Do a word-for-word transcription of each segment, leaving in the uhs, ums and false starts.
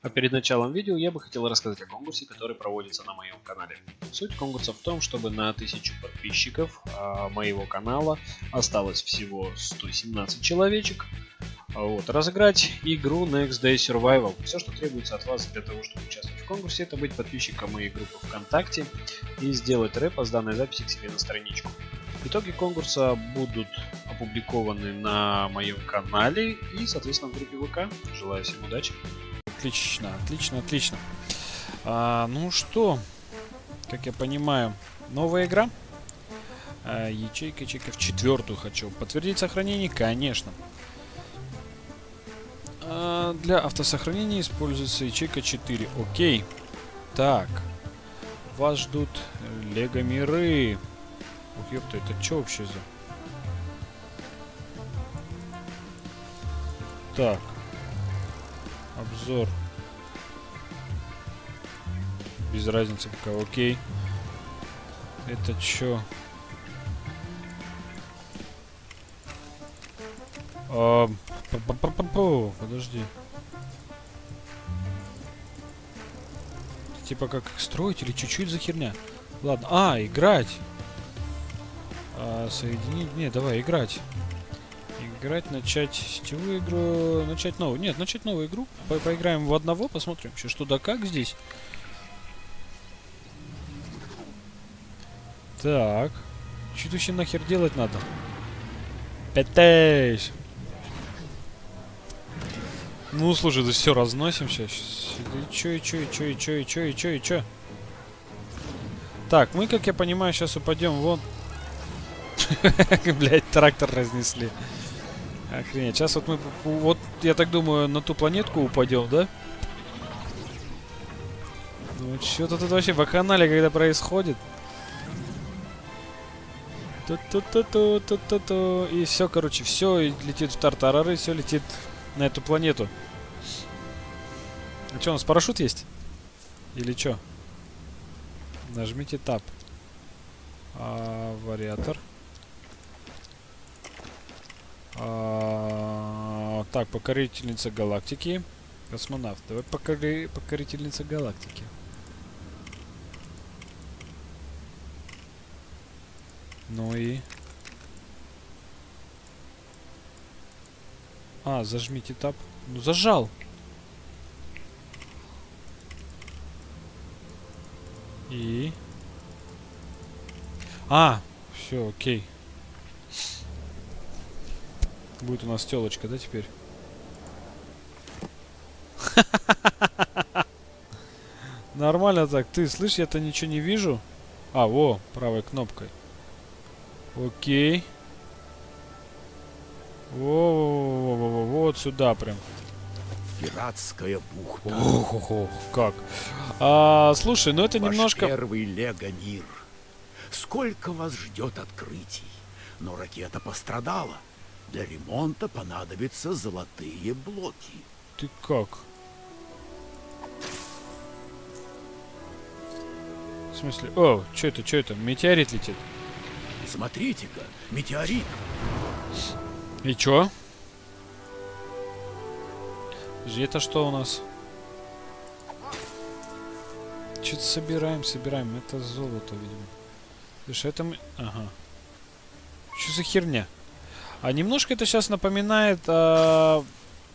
А перед началом видео я бы хотел рассказать о конкурсе, который проводится на моем канале. Суть конкурса в том, чтобы на тысячу подписчиков а, моего канала осталось всего сто семнадцать человечек. Вот, разыграть игру Next Day Survival. Все, что требуется от вас для того, чтобы участвовать в конкурсе, это быть подписчиком моей группы ВКонтакте и сделать рэп с данной записи к себе на страничку. Итоги конкурса будут опубликованы на моем канале и, соответственно, в группе ВК. Желаю всем удачи. Отлично, отлично, отлично. А, ну что, как я понимаю, новая игра. А, ячейка, ячейка в четвертую хочу. Подтвердить сохранение? Конечно. А, для автосохранения используется ячейка четыре. Окей. Так. Вас ждут Лего миры. Ух, ёпта, это что вообще за... Так. Обзор. Без разницы пока, окей. Это чё? А, подожди. Типа как строить или чуть-чуть за херня? Ладно. А, играть. А, соединить. Не, давай играть. Играть, начать сетевую игру, начать новую. Нет, начать новую игру. По Поиграем в одного, посмотрим вообще, что да как здесь. Так. Что вообще нахер делать надо? Пятыш. Ну, слушай, да все, разносим сейчас. И чё, и чё, и чё, и чё, и чё, и чё, и чё. Так, мы, как я понимаю, сейчас упадем вон. Блять, трактор разнесли. Охренеть. Сейчас вот мы, вот, я так думаю, на ту планетку упадем, да? Ну, что-то тут вообще по канале, когда происходит. Ту-ту-ту-ту-ту-ту-ту. И все, короче, все летит в тартарары, все летит на эту планету. А что, у нас парашют есть? Или что? Нажмите Tab. А, вариатор. А, так, покорительница галактики. Космонавт. Давай покори... покорительница галактики. Ну и... А, зажмите Tab. Ну, зажал. И... А, все, окей. Будет у нас телочка, да, теперь? Нормально так. Ты, слышь, я-то ничего не вижу. А, во, правой кнопкой. Окей. Во-во-во-во-во, вот сюда прям. Пиратская бухта. Ох, ох, ох, как. А, слушай, ну это Ваш немножко... первый Лего-мир. Сколько вас ждет открытий. Но ракета пострадала. Для ремонта понадобятся золотые блоки. Ты как? В смысле? О, что это, что это? Метеорит летит. Смотрите-ка, метеорит. И чё? Подожди, это что у нас? Что-то собираем, собираем. Это золото, видимо. Слушай, это мы... Ага. Что за херня? А немножко это сейчас напоминает... А...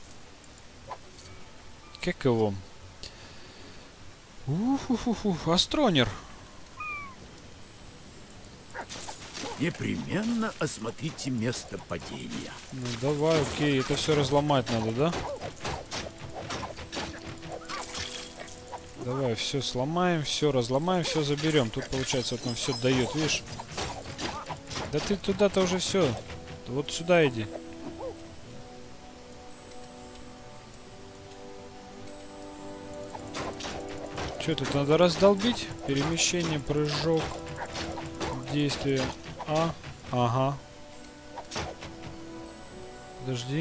Как его? Ух-ух-ух, Астронер. Непременно осмотрите место падения. Ну давай, окей, это все разломать надо, да? Давай, все сломаем, все разломаем, все заберем. Тут получается вот нам все дает, видишь? Да ты туда-то уже все. Вот сюда иди. Что тут надо раздолбить? Перемещение, прыжок, действие. А, ага. Подожди.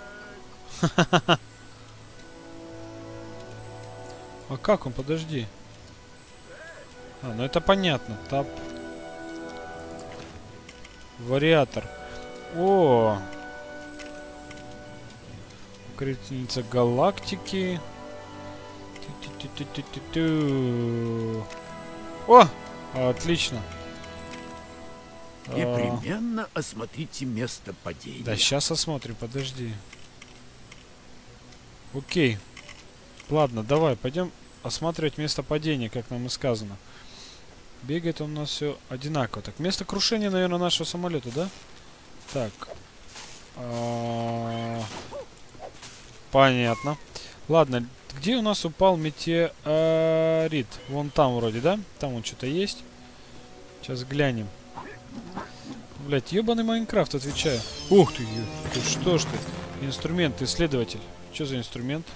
А как он? Подожди. А, ну это понятно. Тап. Вариатор. О! Покорительница галактики. Ту-ту-ту-ту-ту. О! Отлично. Непременно осмотрите место падения. Да, сейчас осмотрим, подожди. Окей. Ладно, давай, пойдем осматривать место падения, как нам и сказано. Бегает он у нас все одинаково. Так, место крушения, наверное, нашего самолета, да? Так. А-а-а. Понятно. Ладно, где у нас упал метеорит? Вон там вроде, да? Там вот что-то есть. Сейчас глянем. Блять, ебаный Майнкрафт, отвечаю. Ух ты, ты что ж ты? Инструмент, исследователь. Что за инструмент?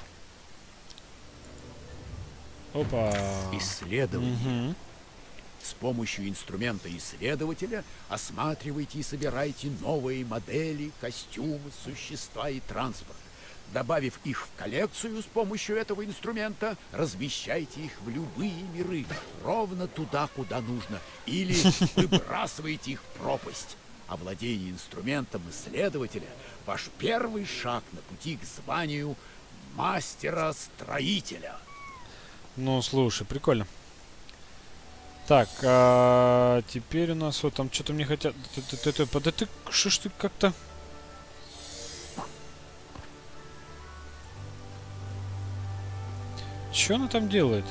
Опа. Исследование. Угу. С помощью инструмента исследователя осматривайте и собирайте новые модели, костюмы, существа и транспорт. Добавив их в коллекцию с помощью этого инструмента, размещайте их в любые миры, ровно туда, куда нужно, или выбрасывайте их в пропасть. Овладение инструментом исследователя – ваш первый шаг на пути к званию мастера-строителя. Ну, слушай, прикольно. Так, а теперь у нас вот там что-то мне хотят... Да ты, что ж ты как-то... Что она там делает?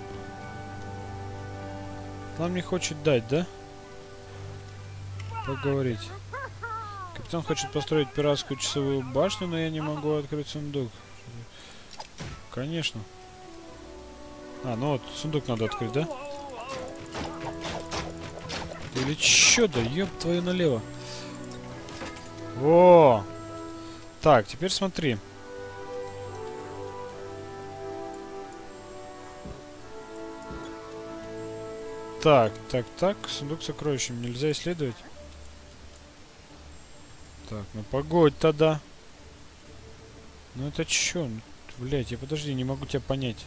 Нам не хочет дать, да? Поговорить. Капитан хочет построить пиратскую часовую башню, но я не могу открыть сундук. Конечно. А, ну вот, сундук надо открыть, да? Или чё, да ёб твою налево. О! Так, теперь смотри. Так, так, так. Сундук с сокровищем нельзя исследовать. Так, ну погодь тогда. Ну это чё? Блять, я подожди, не могу тебя понять.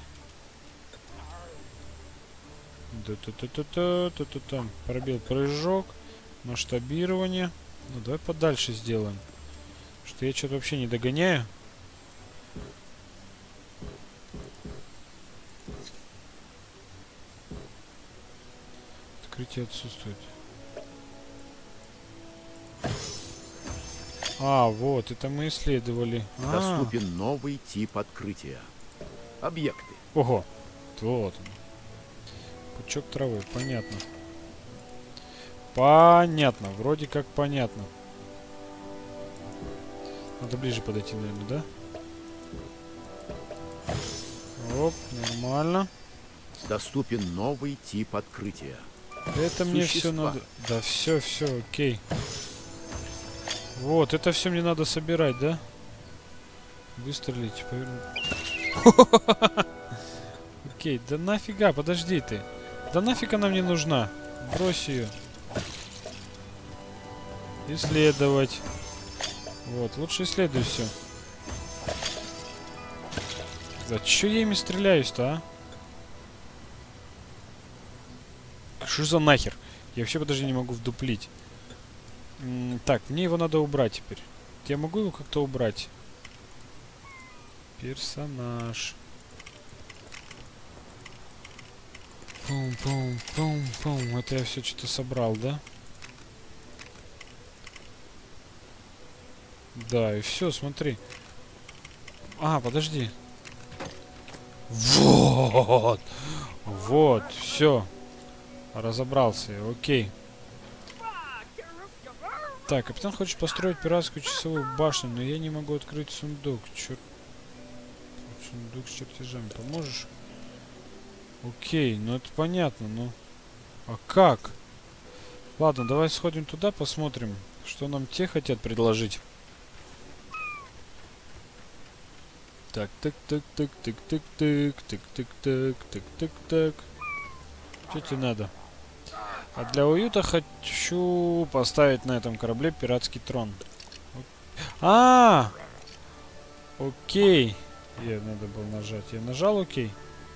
Да-та-та-та-та-та-та там. Пробел прыжок. Масштабирование. Ну давай подальше сделаем. Что я что-то вообще не догоняю. Открытие отсутствует. А, вот, это мы исследовали. Доступен а. новый тип открытия. Объекты. Ого, вот он. Пучок травы, понятно. Понятно, вроде как понятно. Надо ближе подойти, наверное, да? Оп, нормально. Доступен новый тип открытия. Это мне все надо... Да, все, все, окей. Вот, это все мне надо собирать, да? Выстрелить, повернуть. Окей, да нафига, подожди ты. Да нафиг она мне нужна? Брось ее. Исследовать. Вот, лучше исследуй все. Да че я ими стреляюсь-то, а? Что за нахер? Я вообще, подожди, не могу вдуплить. М-м, так, мне его надо убрать теперь. Я могу его как-то убрать? Персонаж. Пум-пум-пум-пум. Это я все что-то собрал, да? Да, и все, смотри. А, подожди. Вот! Вот, все. Разобрался, окей. Так, капитан хочет построить пиратскую часовую башню, но я не могу открыть сундук. Черт. Сундук с чертежами. Поможешь? Окей, ну это понятно, ну. А как? Ладно, давай сходим туда, посмотрим, что нам те хотят предложить. Так, так, так, так, так, так, так, так, так, так, так, так, так. Что тебе надо? А для уюта хочу поставить на этом корабле пиратский трон. А, окей. Я надо было нажать. Я нажал окей.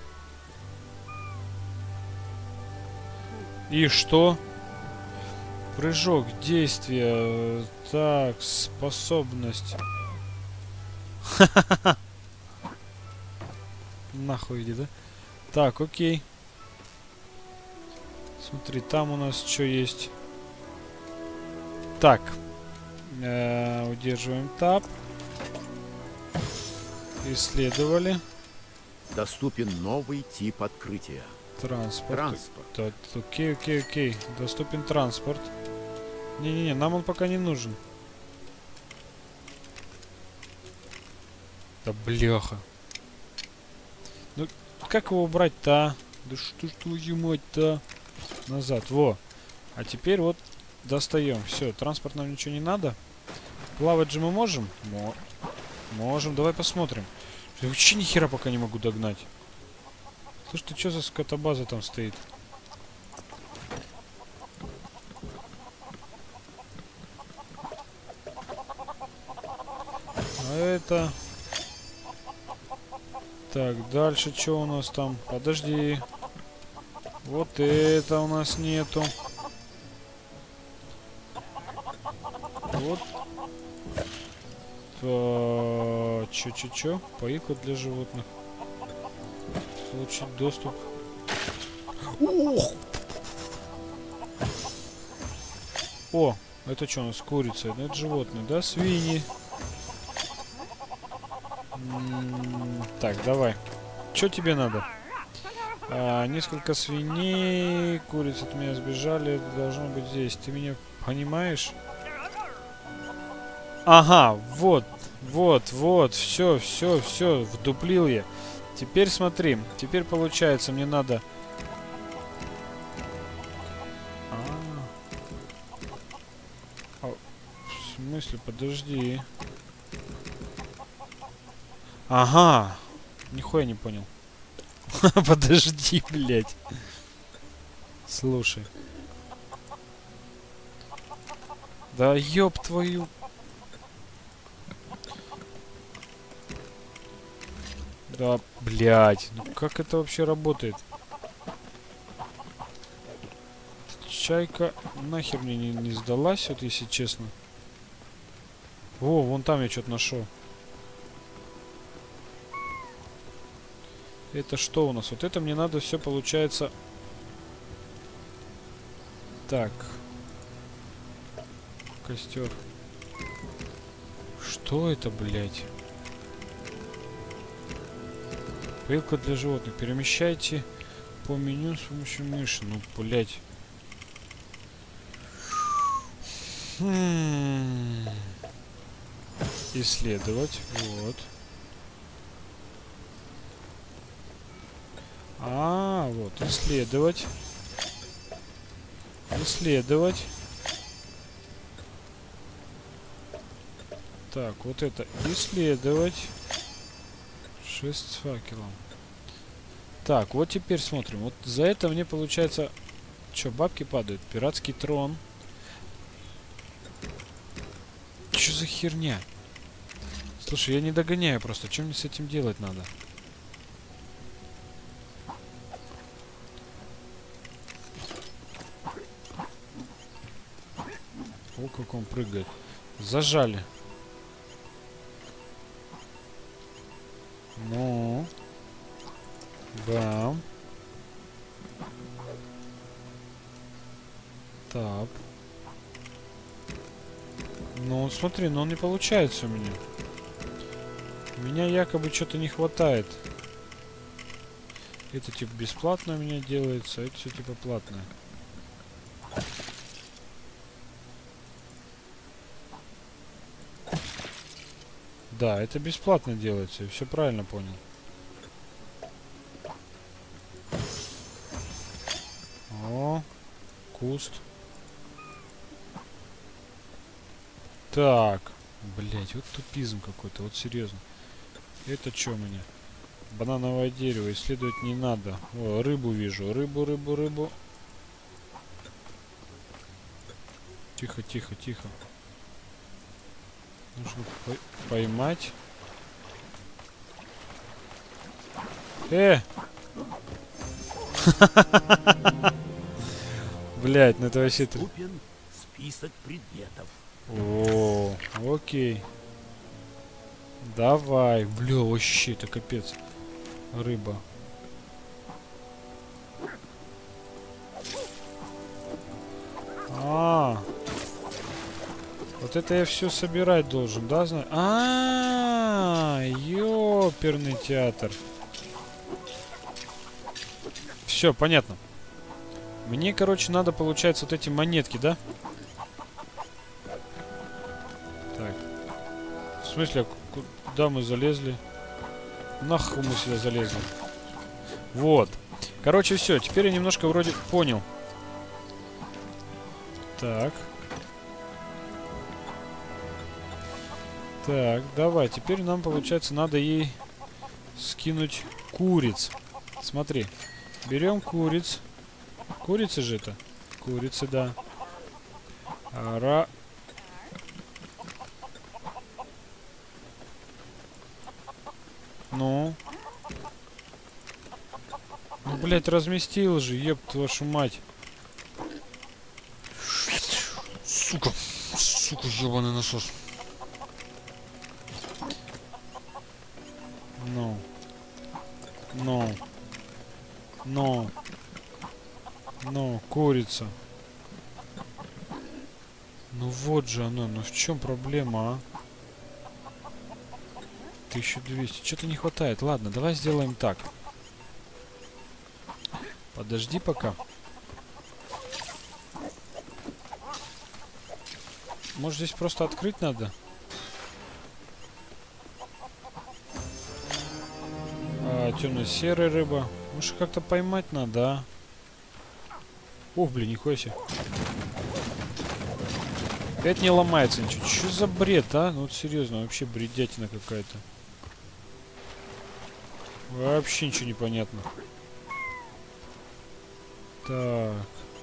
И что? Прыжок, действие. Так, способность. Нахуй иди, да? Так, окей. Смотри, там у нас что есть. Так. Э-э, удерживаем таб. Исследовали. Доступен новый тип открытия. Транспорт. Транспорт. Так, окей, окей, окей. Доступен транспорт. Не-не-не, нам он пока не нужен. Да бляха. Ну, как его убрать-то, а? Да что ж твою мать-то? Назад, во. А теперь вот достаем. Все, транспорт нам ничего не надо. Плавать же мы можем? Мо можем, давай посмотрим. Я вообще ни хера пока не могу догнать. Слушай, ты что за скотобаза там стоит? А это... Так, дальше что у нас там? Подожди. Вот это у нас нету. Вот. Чё-чё-чё? Поилка для животных. Получить доступ. Ох! О, это что у нас? Курица. Это животные, да? Свиньи. М-м, так, давай. Что тебе надо? А, несколько свиней. Курицы от меня сбежали. Это должно быть здесь. Ты меня понимаешь? Ага, вот, вот, вот. Все, все, все. Вдуплил я. Теперь смотри. Теперь получается, мне надо... А, в смысле, подожди. Ага. Нихуя не понял. Подожди, блядь. Слушай. Да ёб твою... Да, блядь. Ну как это вообще работает? Чайка нахер мне не, не сдалась, вот если честно. О, вон там я что-то нашел. Это что у нас? Вот это мне надо все, получается... Так. Костер. Что это, блядь? Поилка для животных. Перемещайте по меню с помощью мыши. Ну, блядь. Хм. Исследовать. Вот. А, вот, исследовать. Исследовать. Так, вот это исследовать. Шесть с факелом. Так, вот теперь смотрим. Вот за это мне получается... Что, бабки падают? Пиратский трон. Что за херня? Слушай, я не догоняю просто. Что мне с этим делать надо? О, как он прыгает. Зажали. Ну. Бам. Так. Ну, смотри, но он не получается у меня. У меня якобы что-то не хватает. Это типа бесплатно у меня делается, а это все типа платное. Да, это бесплатно делается, я все правильно понял. О, куст. Так, блять, вот тупизм какой-то, вот серьезно. Это что у меня? Банановое дерево, исследовать не надо. О, рыбу вижу, рыбу, рыбу, рыбу. Тихо, тихо, тихо. Нужно по поймать. Э! Блять, ну это вообще... Список предметов. О, окей. Давай. Бля, вообще, это капец. Рыба. А, вот это я все собирать должен, да? зна- А, ёперный театр. Все, понятно. Мне, короче, надо, получается, вот эти монетки, да? Так. В смысле, а куда мы залезли? Нахуй мы сюда залезли? Вот. Короче, все. Теперь я немножко вроде понял. Так. Так, давай. Теперь нам, получается, надо ей скинуть куриц. Смотри. Берем куриц. Курицы же это? Курицы, да. Ара... Ну? Ну, блядь, разместил же, ёб вашу мать. Сука. Сука, ёбаный насос. Ну. Ну. Ну. Ну, курица. Ну вот же оно. Ну в чем проблема, а? тысяча двести. Что-то не хватает. Ладно, давай сделаем так. Подожди пока. Может, здесь просто открыть надо? А, темно-серая рыба. Может, как-то поймать надо, а? Ух, блин, нихуя себе. Опять не ломается ничего. Что за бред, а? Ну вот серьезно, вообще бредятина какая-то. Вообще ничего не понятно. Так.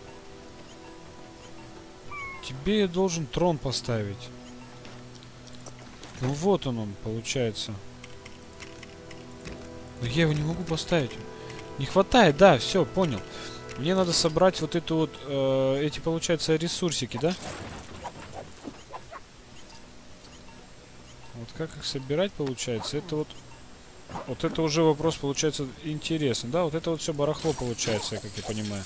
Тебе я должен трон поставить. Ну вот он, он получается. Но я его не могу поставить. Не хватает, да, все, понял. Мне надо собрать вот эту вот, э, эти, получается, ресурсики, да? Вот как их собирать, получается, это вот... Вот это уже вопрос, получается, интересный, да? Вот это вот все барахло, получается, как я понимаю.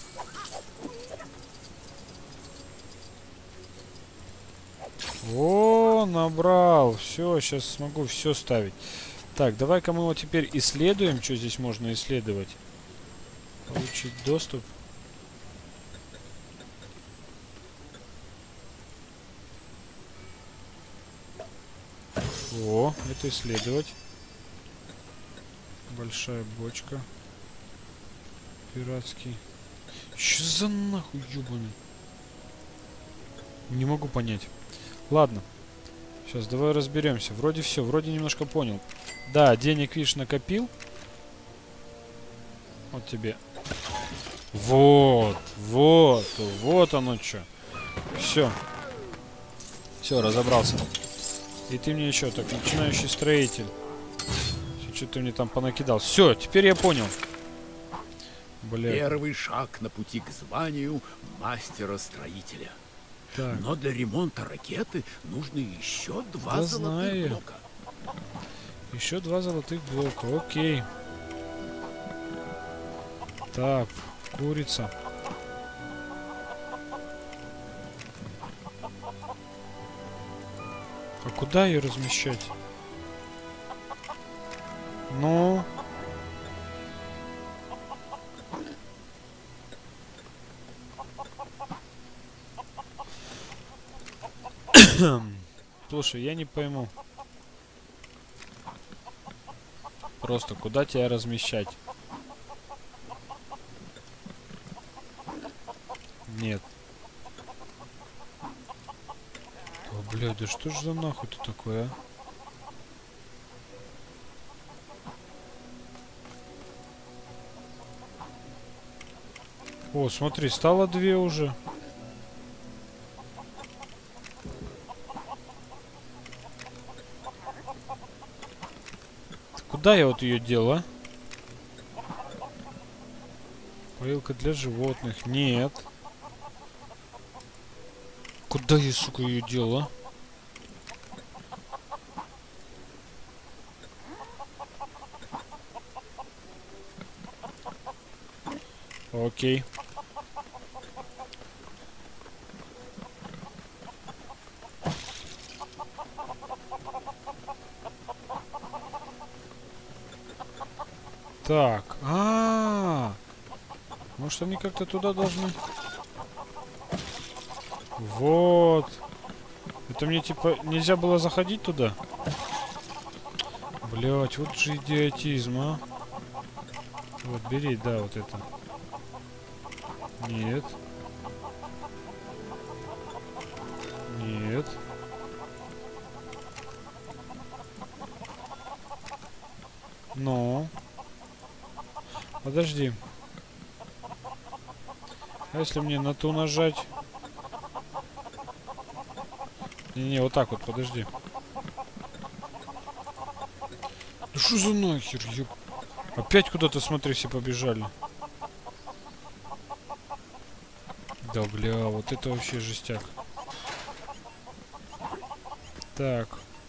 О, набрал. Все, сейчас смогу все ставить. Так, давай-ка мы его теперь исследуем. Что здесь можно исследовать? Получить доступ. О, это исследовать. Большая бочка. Пиратский. Че за нахуй, ёбаный? Не могу понять. Ладно. Сейчас давай разберемся. Вроде все, вроде немножко понял. Да, денег, видишь, накопил. Вот тебе. Вот, вот, вот оно что. Все. Все, разобрался. И ты мне еще так, начинающий строитель. Что ты мне там понакидал? Все, теперь я понял. Бля. Первый шаг на пути к званию мастера-строителя. Так. Но для ремонта ракеты нужно еще два Да золотых знаю. блока. Еще два золотых блока, окей. Так, курица. А куда ее размещать? Ну... Слушай, я не пойму. Просто куда тебя размещать? Нет. О, блядь, да что ж за нахуй ты такой, а? О, смотри, стало две уже. Куда я вот ее делал, а? Поилка для животных. Нет. Куда я, сука, ее делал, а? Окей. Так. А, -а, -а. Может, они как-то туда должны... Вот. Это мне, типа, нельзя было заходить туда? Блять, вот же идиотизм, а. Вот, бери, да, вот это. Нет. Нет. Но. Подожди. А если мне на ту нажать? Не-не, вот так вот, подожди. Да что за нахер, ёп... Опять куда-то, смотри, все побежали. Да, бля, вот это вообще жестяк. Так.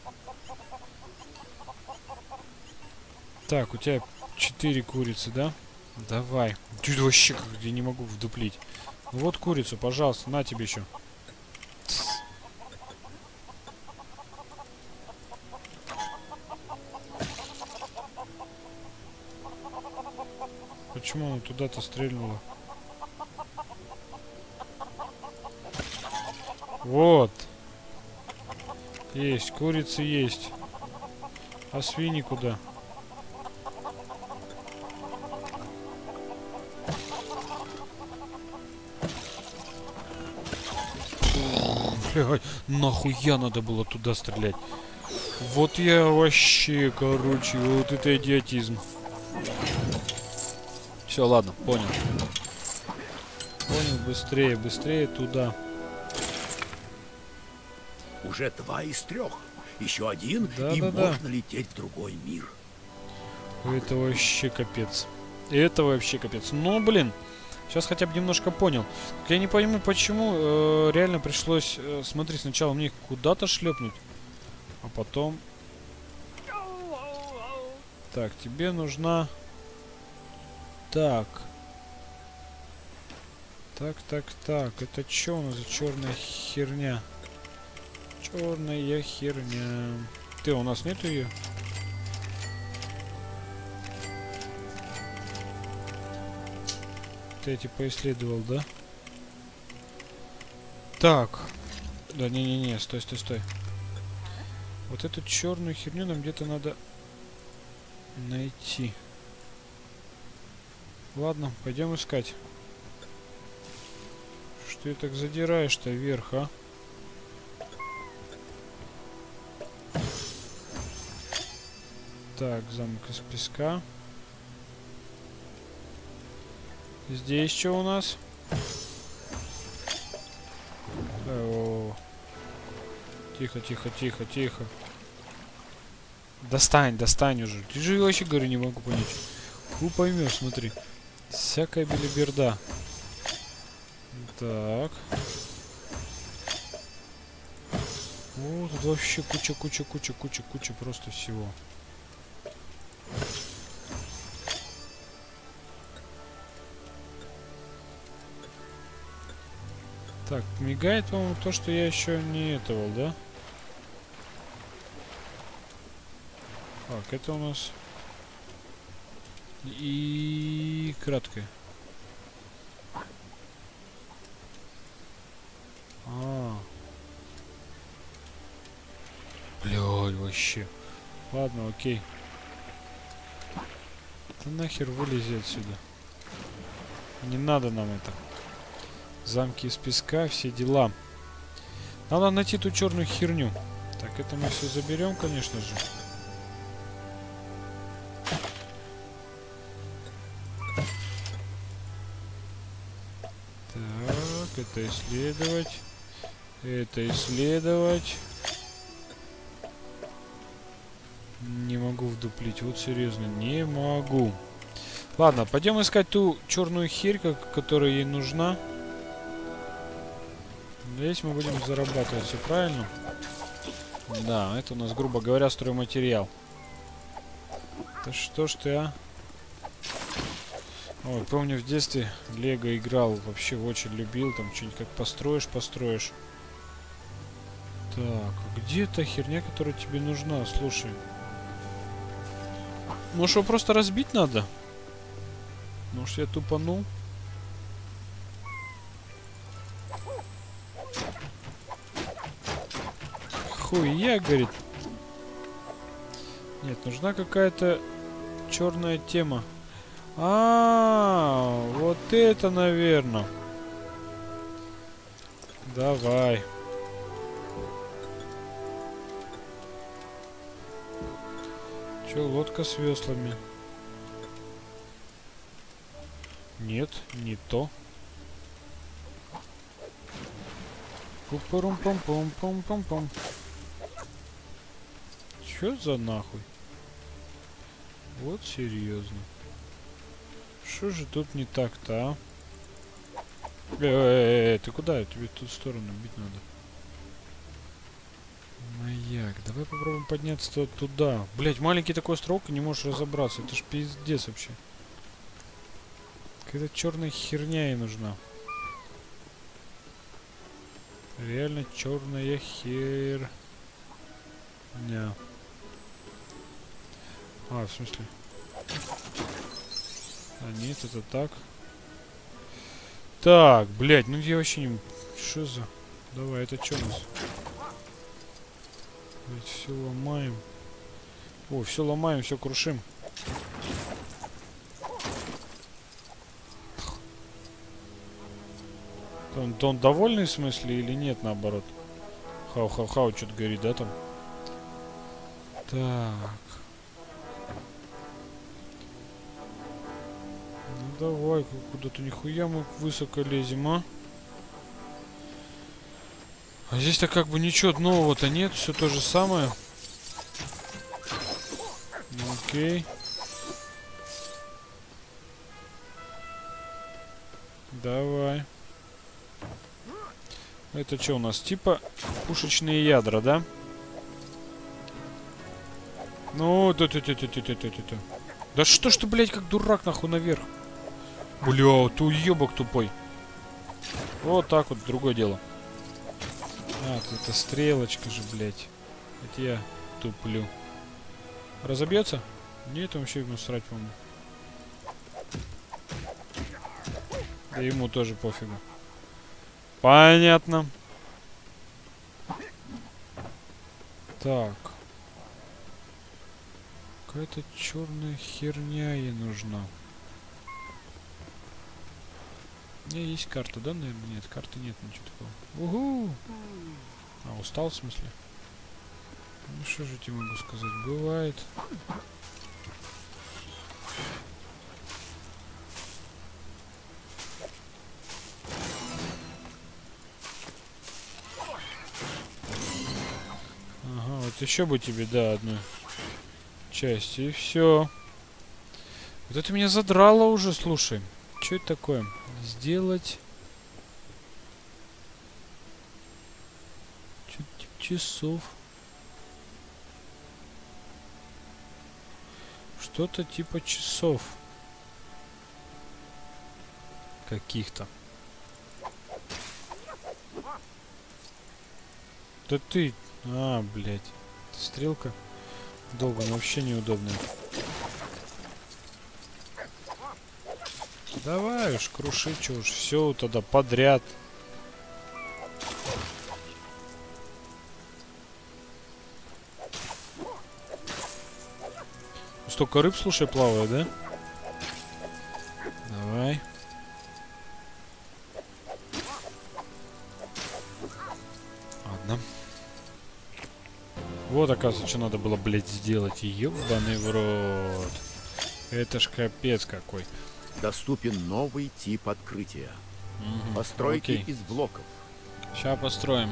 Так, у тебя четыре курицы, да? Давай. Чуть вообще как я не могу вдуплить. Ну вот курицу, пожалуйста, на тебе еще. Почему она туда-то стрельнула? Вот. Есть, курицы есть. А свиньи куда? Блядь, нахуя надо было туда стрелять? Вот я вообще, короче, вот это идиотизм. Все, ладно, понял. Понял, быстрее, быстрее туда. Уже два из трех. Еще один, да, и да, можно да. лететь в другой мир. Это вообще капец. Это вообще капец. Ну, блин. Сейчас хотя бы немножко понял. Я не пойму, почему э, реально пришлось... Э, смотри, сначала мне их куда-то шлепнуть. А потом... Так, тебе нужна... Так. Так, так, так. Это что у нас за черная херня? Черная херня. Ты, у нас нету ее? Ты эти поисследовал, да? Так. Да, не-не-не, стой, стой, стой. Вот эту черную херню нам где-то надо найти. Ладно, пойдем искать. Что ты так задираешь-то вверх, а? Так, замок из песка. Здесь что у нас? О-о-о. Тихо, тихо, тихо, тихо. Достань, достань уже. Ты же вообще, говорю, не могу понять. Фу, поймешь, смотри. Всякая белиберда. Так. О, тут вообще куча, куча, куча, куча, куча просто всего. Так, мигает, по-моему, то, что я еще не этого, да? Так, это у нас... И краткое. А. Блядь, вообще. Ладно, окей. Да нахер вылези отсюда. Не надо нам это. Замки из песка, все дела. Надо найти ту черную херню. Так, это мы все заберем, конечно же. Так, это исследовать. Это исследовать. Не могу вдуплить. Вот серьезно, не могу. Ладно, пойдем искать ту черную херь, которая ей нужна. Здесь мы будем зарабатывать, все правильно? Да, это у нас, грубо говоря, стройматериал. Да что ж ты, а? Ой, помню, в детстве Лего играл, вообще очень любил, там что-нибудь как построишь, построишь. Так, а где та херня, которая тебе нужна? Слушай. Может, его просто разбить надо? Может, я тупанул? Хуя, говорит. Нет, нужна какая-то черная тема. А, -а, -а вот это, наверное. Давай. Че, лодка с веслами? Нет, не то. Пум-пум-пум-пум-пум-пум. Чё за нахуй? Вот серьезно. Что же тут не так-то, а? Э-э-э, ты куда? Тебе в ту сторону бить надо. Маяк, давай попробуем подняться туда. Блять, маленький такой остров, и не можешь разобраться. Это ж пиздец вообще. Какая-то черная херня ей нужна. Реально черная херня. А, в смысле? А, нет, это так. Так, блядь, ну я вообще не... Что за... Давай, это что у нас? Блядь, все ломаем. О, все ломаем, все крушим. Он, он довольный в смысле или нет, наоборот? Хау-хау-хау, что-то говорит, да, там? Так. Ну давай, куда-то нихуя мы высоко лезем, а? А здесь-то как бы ничего нового-то нет, все то же самое. Ну, окей. Давай. Это что у нас? Типа пушечные ядра, да? Ну, да ты ты ты ты ты ты ты Да что ж ты, блядь, как дурак, нахуй, наверх? Бля, ты уебок тупой. Вот так вот, другое дело. А, тут это стрелочка же, блядь. Это я туплю. Разобьется? Нет, он вообще ему срать, по-моему. Да ему тоже пофигу. Понятно. Так. Какая-то черная херня ей нужна. У меня есть карта, да, наверное? Нет, карты нет, ничего такого. Угу! А, устал, в смысле? Ну, что же тебе могу сказать? Бывает. Ага, вот еще бы тебе, да, одну часть, и все. Вот это меня задрало уже, слушай. Что это такое? Сделать... Что-то типа часов. Что-то типа часов. Каких-то. Да ты... А, блядь. Стрелка долго, но вообще неудобная. Давай уж, круши, чё уж. Все тогда подряд. Столько рыб, слушай, плавает, да? Давай. Ладно. Вот, оказывается, что надо было, блядь, сделать. Ёбаный в рот. Это ж капец какой. Доступен новый тип открытия. Угу. Постройки Окей. из блоков. Сейчас построим.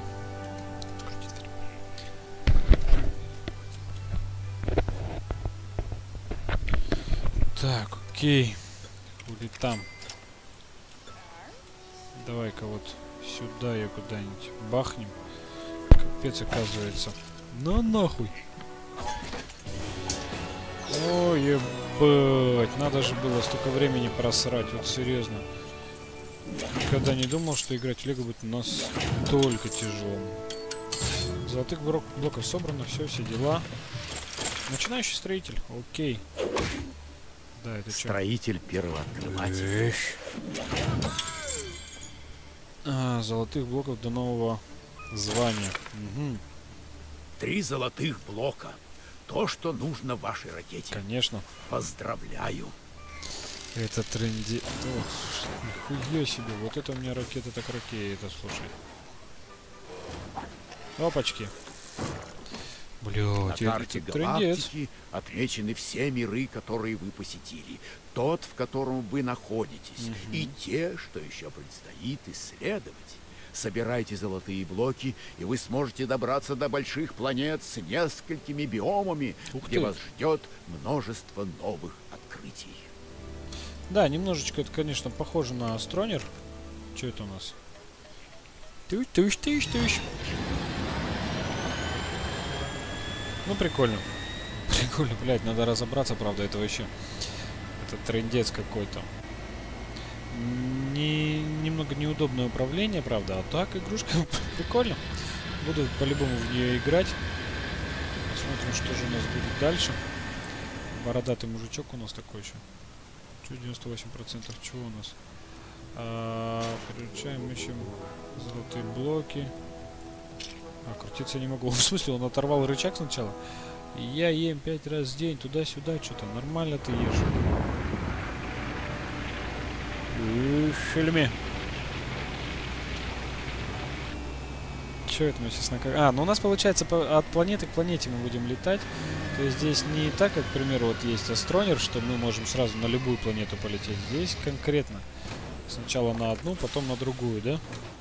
Так, окей. Хули там. Давай-ка вот сюда я куда-нибудь бахнем. Капец, оказывается. На нахуй. Ой, ебать. Надо же было столько времени просрать. Вот серьезно. Никогда не думал, что играть в Лего будет у нас только тяжелым. Золотых блоков собрано. Все, все дела. Начинающий строитель. Окей. Да, это чё? Строитель первооткрыватель. Эх. А, золотых блоков до нового звания. Угу. Три золотых блока. То, что нужно вашей ракете. Конечно. Поздравляю. Это тренди... Ох, нихуя себе. Вот это у меня ракета так ракея, это слушай. Опачки. Блё, На карте галактики отмечены все миры, которые вы посетили. Тот, в котором вы находитесь. Угу. И те, что еще предстоит исследовать. Собирайте золотые блоки, и вы сможете добраться до больших планет с несколькими биомами, Ух где ты. вас ждет множество новых открытий. Да, немножечко это, конечно, похоже на Астронер. Что это у нас? Тыщ, тыщ, тыщ, тыщ. Ну, прикольно. Прикольно, блядь, надо разобраться, правда, это вообще... Это трындец какой-то. Не, немного неудобное управление, правда, а так игрушка прикольно. Буду по-любому в нее играть. Посмотрим, что же у нас будет дальше. Бородатый мужичок у нас такой еще. Что, девяносто восемь процентов чего у нас? А, переключаем, ищем золотые блоки. А, крутиться не могу. В смысле, он оторвал рычаг сначала. И я ем пять раз в день, туда-сюда, что-то. Нормально ты ешь. Шельме. Что это мы сейчас на... А, ну у нас получается по... от планеты к планете мы будем летать. То есть здесь не так, как, к примеру, вот есть Астронер, что мы можем сразу на любую планету полететь. Здесь конкретно. Сначала на одну, потом на другую, да?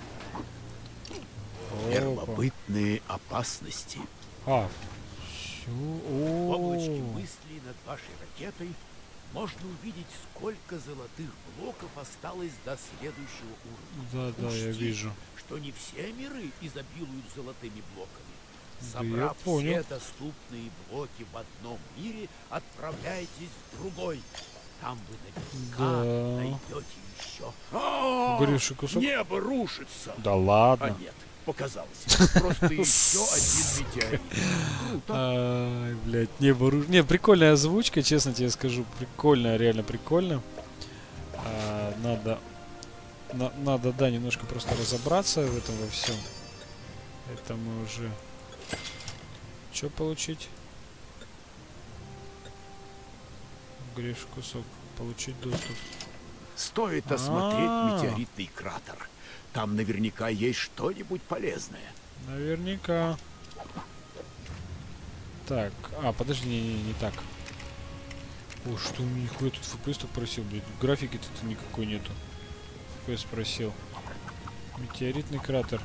Первобытные опасности. А, все. В облачке мыслей над вашей ракетой можно увидеть, сколько золотых блоков осталось до следующего уровня. Да, да, я вижу. Что не все миры изобилуют золотыми блоками. Да, Собрав я понял. все доступные блоки в одном мире, отправляйтесь в другой. Там вы наверняка Да. найдете еще. А, Горевший кусок. небо рушится. Да ладно. А нет, показалось. Просто еще один метеорит. Круто. Ай, блядь, не воруж... Не, прикольная озвучка, честно тебе скажу. Прикольная, реально прикольно. А, надо... На, надо, да, немножко просто разобраться в этом во всем. Это мы уже... Что получить? Горевший кусок. Получить доступ. Стоит осмотреть А-а-а. метеоритный кратер. Там наверняка есть что-нибудь полезное. Наверняка. Так, а, подожди, не, не, не так. О, что у меня нихуя тут эф пи эс так просил, блядь. Графики тут никакой нету. эф пи эс просил. Метеоритный кратер.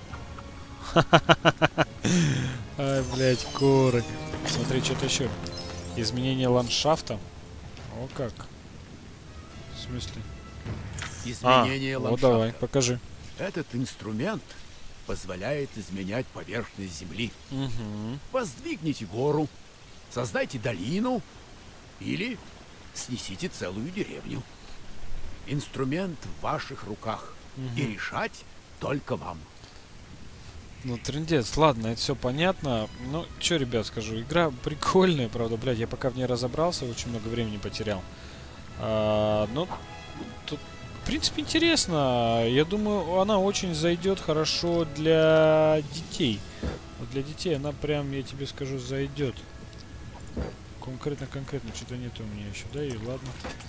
Ай, блядь, корок. Смотри, что-то еще. Изменение ландшафта. О, как. В смысле? Изменение а, ландшафта. Вот давай, покажи. Этот инструмент позволяет изменять поверхность Земли. Угу. Воздвигните гору, создайте долину или снесите целую деревню. Инструмент в ваших руках. Угу. И решать только вам. Ну, трындец, ладно, это все понятно. Ну, что, ребят, скажу, игра прикольная, правда, блядь, я пока в ней разобрался, очень много времени потерял. А, ну, тут, в принципе, интересно. Я думаю, она очень зайдет хорошо для детей. Вот для детей она прям, я тебе скажу, зайдет. Конкретно-конкретно, что-то нет у меня еще, да, и ладно.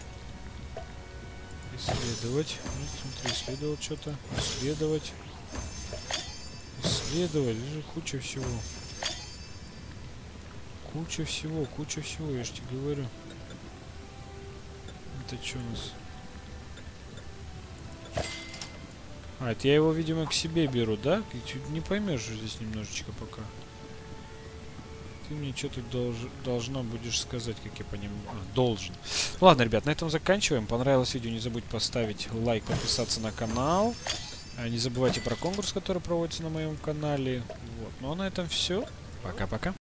Исследовать. Ну, смотри, исследовать что-то. Исследовать. Исследовать. Это же куча всего. Куча всего, куча всего, я же тебе говорю. Это что у нас? А, это я его, видимо, к себе беру, да? Ты чуть не поймешь здесь немножечко пока. Ты мне что-то долж... должна будешь сказать, как я понимаю. А, должен. Ладно, ребят, на этом заканчиваем. Понравилось видео, не забудь поставить лайк, подписаться на канал. А, не забывайте про конкурс, который проводится на моем канале. Вот. Ну а на этом все. Пока-пока.